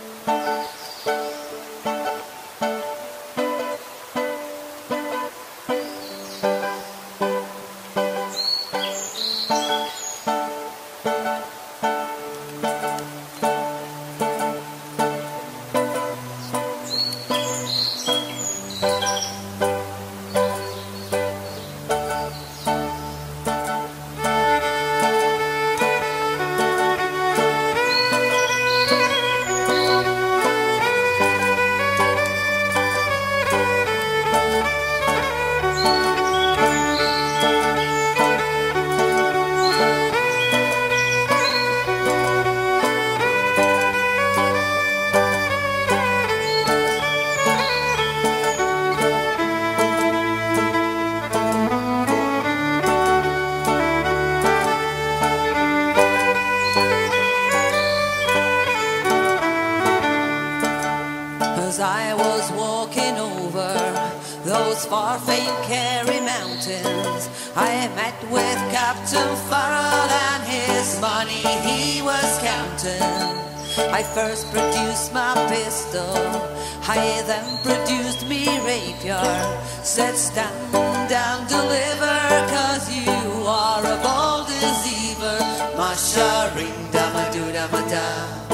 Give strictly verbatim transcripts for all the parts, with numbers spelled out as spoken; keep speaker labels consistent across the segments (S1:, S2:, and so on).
S1: As I was walking over those far-famed Kerry mountains, I met with Captain Farrell and his money he was counting. I first produced my pistol, I then produced me rapier. Said stand down, deliver, cause you are a bold deceiver. Masha ring da ma do da ma da.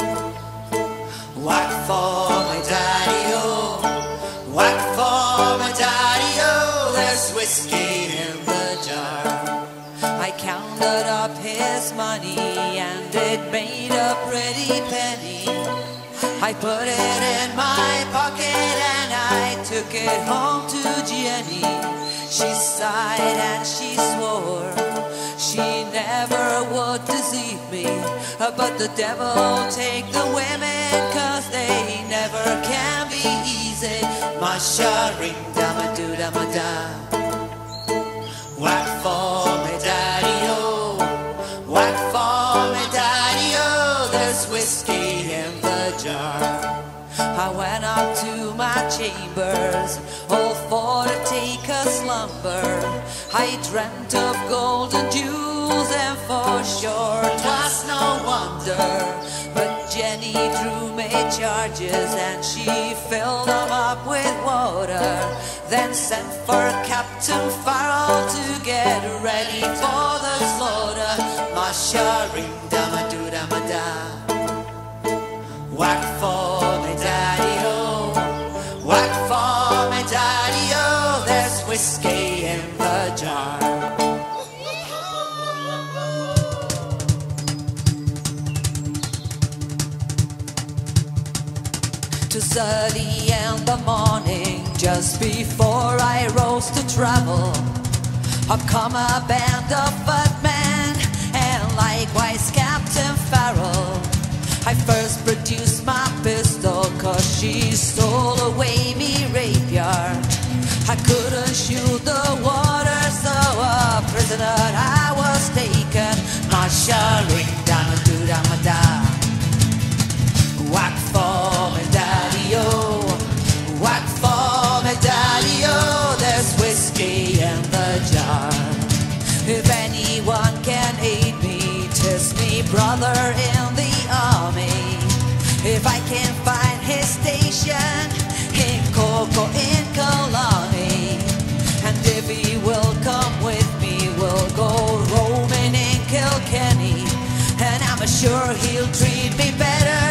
S1: Whack for my daddy-o, whack for my daddy-o, there's whiskey in the jar. I counted up his money and it made a pretty penny. I put it in my pocket and I took it home to Jenny. She sighed and she swore she never would deceive me, but the devil take the women, cause they never can be easy. Masha ring da ma do da ma da. Whack for me daddy-o, whack for me daddy-o, there's whiskey in the jar. I went up to my chambers, all for to take a slumber. I dreamt of golden jewels, and for sure 'twas no wonder. But Jenny drew me charges, and she filled them up with water. Then sent for Captain Farrell to get ready for the slaughter. Masha ring da ma do da ma da. Whack for me daddy-o, whack for me daddy-o, there's whiskey in the jar. Twas early in the morning, just before I rose to travel. Up come a band of footmen, and likewise Captain Farrell. I first produced my pistol, cause she stole away me rapier. I couldn't shoot the water, so a prisoner I was taken. Masha ring da ma do da ma da. Whack for me daddy-o, whack for me daddy-o, there's whiskey in the jar. If anyone can aid me, 'tis me brother in the army. If I can find his station in Coco in Killarney, and if he will come with me, we'll go roaming in Kilkenny. And I'm sure he'll treat me better